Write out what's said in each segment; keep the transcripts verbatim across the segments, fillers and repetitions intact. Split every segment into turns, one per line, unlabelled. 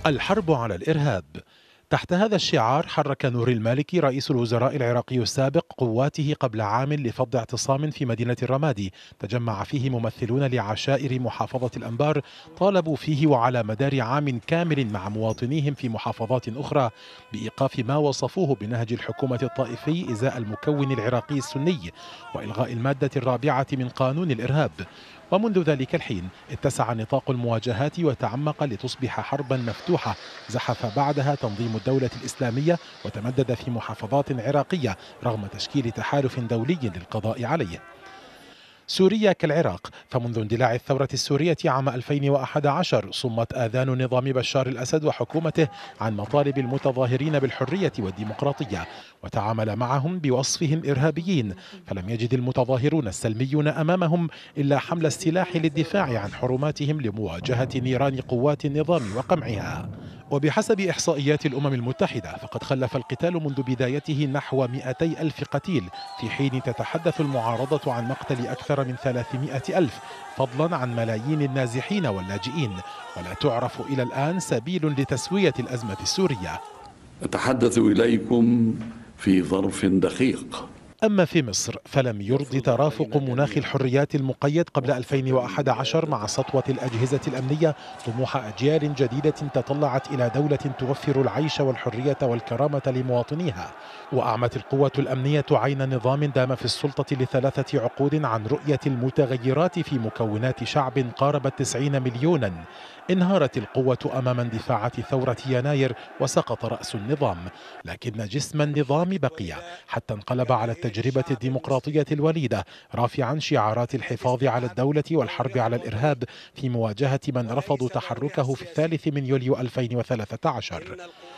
الحرب على الإرهاب. تحت هذا الشعار حرك نوري المالكي رئيس الوزراء العراقي السابق قواته قبل عام لفض اعتصام في مدينة الرمادي تجمع فيه ممثلون لعشائر محافظة الأنبار طالبوا فيه وعلى مدار عام كامل مع مواطنيهم في محافظات أخرى بإيقاف ما وصفوه بنهج الحكومة الطائفي إزاء المكون العراقي السني وإلغاء المادة الرابعة من قانون الإرهاب. ومنذ ذلك الحين اتسع نطاق المواجهات وتعمق لتصبح حربا مفتوحة زحف بعدها تنظيم الدولة الإسلامية وتمدد في محافظات عراقية رغم تشكيل تحالف دولي للقضاء عليه. سوريا كالعراق، فمنذ اندلاع الثورة السورية عام ألفين وأحد عشر صمت آذان نظام بشار الأسد وحكومته عن مطالب المتظاهرين بالحرية والديمقراطية وتعامل معهم بوصفهم إرهابيين، فلم يجد المتظاهرون السلميون أمامهم إلا حمل السلاح للدفاع عن حرماتهم لمواجهة نيران قوات النظام وقمعها. وبحسب إحصائيات الأمم المتحدة فقد خلف القتال منذ بدايته نحو مئتي ألف قتيل، في حين تتحدث المعارضة عن مقتل أكثر من ثلاثمئة ألف، فضلا عن ملايين النازحين واللاجئين، ولا تعرف إلى الآن سبيل لتسوية الأزمة السورية.
أتحدث إليكم في ظرف دقيق.
أما في مصر فلم يرضي ترافق مناخ الحريات المقيد قبل ألفين وأحد عشر مع سطوة الأجهزة الأمنية طموح أجيال جديدة تطلعت إلى دولة توفر العيش والحرية والكرامة لمواطنيها. وأعمت القوة الأمنية عين نظام دام في السلطة لثلاثة عقود عن رؤية المتغيرات في مكونات شعب قاربت تسعين مليونا. انهارت القوة أمام اندفاعات ثورة يناير وسقط رأس النظام، لكن جسم النظام بقي حتى انقلب على التجربة الديمقراطية الوليدة رافعا شعارات الحفاظ على الدولة والحرب على الإرهاب في مواجهة من رفضوا تحركه في الثالث من يوليو ألفين وثلاثة عشر.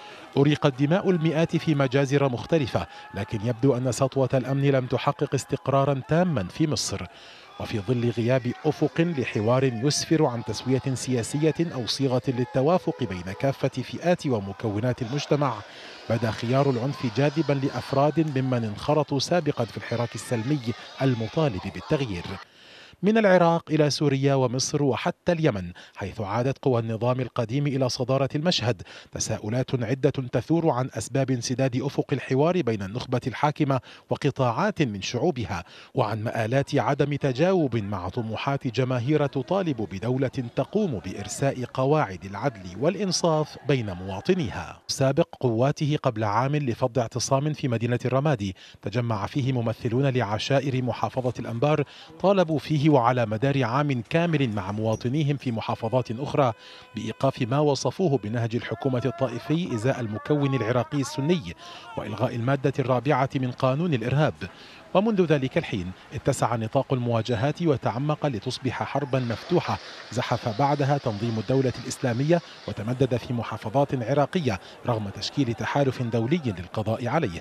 أريقت دماء المئات في مجازر مختلفة، لكن يبدو أن سطوة الأمن لم تحقق استقرارا تاما في مصر. وفي ظل غياب أفق لحوار يسفر عن تسوية سياسية أو صيغة للتوافق بين كافة فئات ومكونات المجتمع، بدا خيار العنف جاذبا لأفراد ممن انخرطوا سابقا في الحراك السلمي المطالب بالتغيير. من العراق إلى سوريا ومصر وحتى اليمن، حيث عادت قوى النظام القديم إلى صدارة المشهد، تساؤلات عدة تثور عن أسباب انسداد أفق الحوار بين النخبة الحاكمة وقطاعات من شعوبها، وعن مآلات عدم تجاوب مع طموحات جماهير تطالب بدولة تقوم بإرساء قواعد العدل والإنصاف بين مواطنيها. سابق قواته قبل عام لفض اعتصام في مدينة الرمادي تجمع فيه ممثلون لعشائر محافظة الأنبار طالبوا فيه وعلى مدار عام كامل مع مواطنيهم في محافظات أخرى بإيقاف ما وصفوه بنهج الحكومة الطائفي إزاء المكون العراقي السني وإلغاء المادة الرابعة من قانون الإرهاب. ومنذ ذلك الحين اتسع نطاق المواجهات وتعمق لتصبح حربا مفتوحة زحف بعدها تنظيم الدولة الإسلامية وتمدد في محافظات عراقية رغم تشكيل تحالف دولي للقضاء عليه.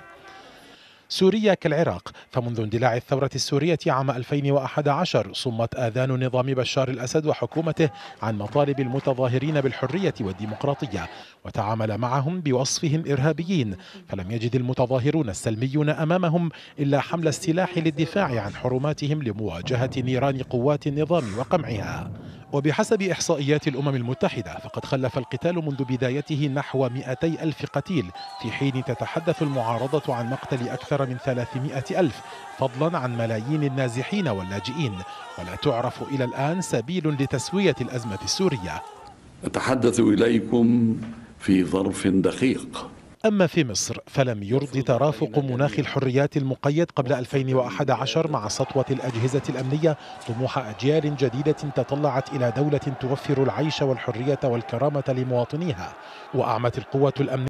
سوريا كالعراق، فمنذ اندلاع الثورة السورية عام ألفين وأحد عشر صمت آذان نظام بشار الأسد وحكومته عن مطالب المتظاهرين بالحرية والديمقراطية وتعامل معهم بوصفهم إرهابيين، فلم يجد المتظاهرون السلميون أمامهم إلا حمل السلاح للدفاع عن حرماتهم لمواجهة نيران قوات النظام وقمعها. وبحسب إحصائيات الأمم المتحدة فقد خلف القتال منذ بدايته نحو مئتي ألف قتيل، في حين تتحدث المعارضة عن مقتل أكثر من ثلاثمئة ألف، فضلا عن ملايين النازحين واللاجئين، ولا تعرف إلى الآن سبيل لتسوية الأزمة السورية.
أتحدث إليكم في ظرف دقيق.
أما في مصر فلم يرضي ترافق مناخ الحريات المقيد قبل ألفين وأحد عشر مع سطوة الأجهزة الأمنية طموح أجيال جديدة تطلعت إلى دولة توفر العيش والحرية والكرامة لمواطنيها. وأعمت القوة الأمنية